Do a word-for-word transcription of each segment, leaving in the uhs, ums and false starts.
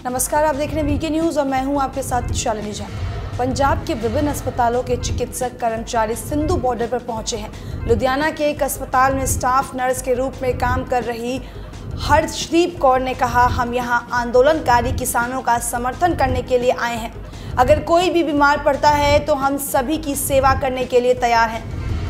नमस्कार, आप देख रहे हैं वीके न्यूज और मैं हूं आपके साथ शालिनी झा। पंजाब के विभिन्न अस्पतालों के चिकित्सक कर्मचारी सिंधु बॉर्डर पर पहुंचे हैं। लुधियाना के एक अस्पताल में स्टाफ नर्स के रूप में काम कर रही हर्षदीप कौर ने कहा, हम यहां आंदोलनकारी किसानों का समर्थन करने के लिए आए हैं। अगर कोई भी बीमार पड़ता है तो हम सभी की सेवा करने के लिए तैयार हैं।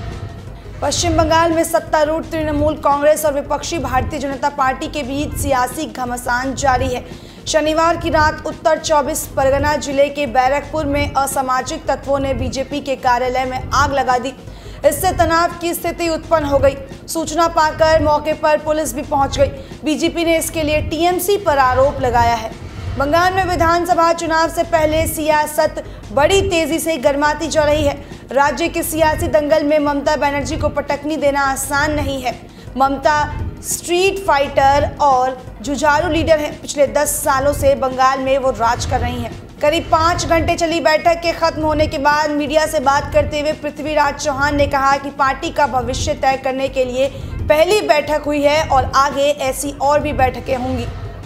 पश्चिम बंगाल में सत्तारूढ़ तृणमूल कांग्रेस और विपक्षी भारतीय जनता पार्टी के बीच सियासी घमासान जारी है। शनिवार की रात उत्तर चौबीस परगना जिले के बैरकपुर में असामाजिक तत्वों ने बीजेपी के कार्यालय में आग लगा दी। इससे तनाव की स्थिति उत्पन्न हो गई। सूचना पाकर मौके पर पुलिस भी पहुंच गई। बीजेपी ने इसके लिए टीएमसी पर आरोप लगाया है। बंगाल में विधानसभा चुनाव से पहले सियासत बड़ी तेजी से गर्माती जा रही है। राज्य के सियासी दंगल में ममता बनर्जी को पटकनी देना आसान नहीं है। ममता स्ट्रीट फाइटर और जुझारू लीडर हैं। पिछले दस सालों से बंगाल में वो राज कर रही हैं। करीब पाँच घंटे चली बैठक के खत्म होने के बाद मीडिया से बात करते हुए पृथ्वीराज चौहान ने कहा कि पार्टी का भविष्य तय करने के लिए पहली बैठक हुई है और आगे ऐसी और भी बैठकें होंगी।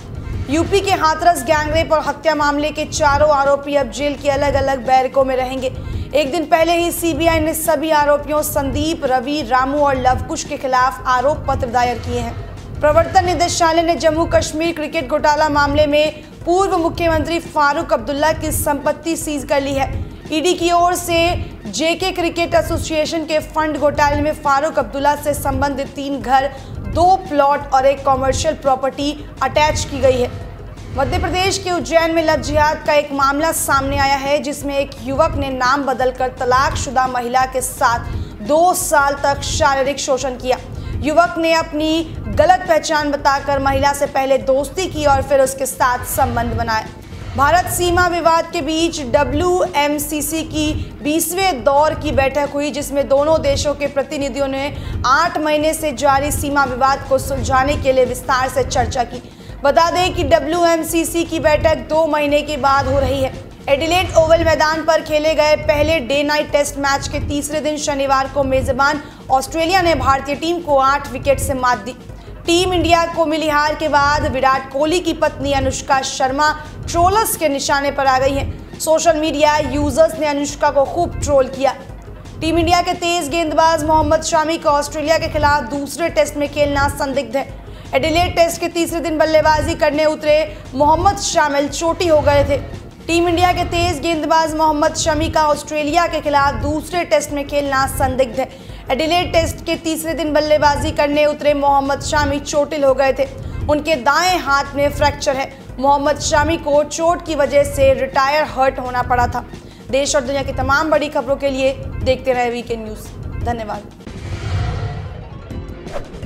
यूपी के हाथरस गैंगरेप और हत्या मामले के चारों आरोपी अब जेल के अलग अलग बैरकों में रहेंगे। एक दिन पहले ही सीबीआई ने सभी आरोपियों संदीप, रवि, रामू और लवकुश के खिलाफ आरोप पत्र दायर किए हैं। प्रवर्तन निदेशालय ने जम्मू कश्मीर क्रिकेट घोटाला मामले में पूर्व मुख्यमंत्री फारूक अब्दुल्ला की संपत्ति सीज कर ली है। ईडी की ओर से जेके क्रिकेट एसोसिएशन के फंड घोटाले में फारूक अब्दुल्ला से संबंधित तीन घर, दो प्लॉट और एक कॉमर्शियल प्रॉपर्टी अटैच की गई है। मध्य प्रदेश के उज्जैन में लव जिहाद का एक मामला सामने आया है, जिसमें एक युवक ने नाम बदलकर तलाकशुदा महिला के साथ दो साल तक शारीरिक शोषण किया। युवक ने अपनी गलत पहचान बताकर महिला से पहले दोस्ती की और फिर उसके साथ संबंध बनाए। भारत सीमा विवाद के बीच डब्ल्यू एम सी सी की बीसवें दौर की बैठक हुई, जिसमें दोनों देशों के प्रतिनिधियों ने आठ महीने से जारी सीमा विवाद को सुलझाने के लिए विस्तार से चर्चा की। बता दें कि डब्ल्यू एम सी सी की बैठक दो महीने के बाद हो रही है। एडिलेड ओवल मैदान पर खेले गए पहले डे नाइट टेस्ट मैच के तीसरे दिन शनिवार को मेजबान ऑस्ट्रेलिया ने भारतीय टीम को आठ विकेट से मात दी। टीम इंडिया को मिली हार के बाद विराट कोहली की पत्नी अनुष्का शर्मा ट्रोलर्स के निशाने पर आ गई हैं। सोशल मीडिया यूजर्स ने अनुष्का को खूब ट्रोल किया। टीम इंडिया के तेज गेंदबाज मोहम्मद शामी का ऑस्ट्रेलिया के खिलाफ दूसरे टेस्ट में खेलना संदिग्ध है। एडिलेड टेस्ट के तीसरे दिन बल्लेबाजी करने उतरे मोहम्मद शामिल चोटी हो गए थे। टीम इंडिया के तेज गेंदबाज मोहम्मद शमी का ऑस्ट्रेलिया के खिलाफ दूसरे टेस्ट में खेलना संदिग्ध है। एडिलेड टेस्ट के तीसरे दिन बल्लेबाजी करने उतरे मोहम्मद शामी चोटिल हो गए थे। उनके दाएं हाथ में फ्रैक्चर है। मोहम्मद शामी को चोट की वजह से रिटायर हर्ट होना पड़ा था। देश और दुनिया की तमाम बड़ी खबरों के लिए देखते रहे वीके न्यूज। धन्यवाद।